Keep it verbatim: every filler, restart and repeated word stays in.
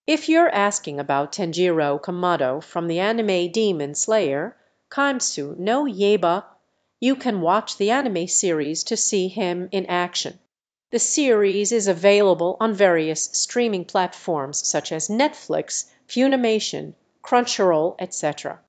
If you're asking about Tanjiro Kamado from the anime Demon Slayer, Kimetsu no Yaiba, you can watch the anime series to see him in action. The series is available on various streaming platforms such as Netflix, Funimation, Crunchyroll, et cetera.